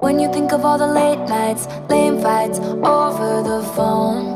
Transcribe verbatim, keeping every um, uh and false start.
When you think of all the late nights, lame fights over the phone.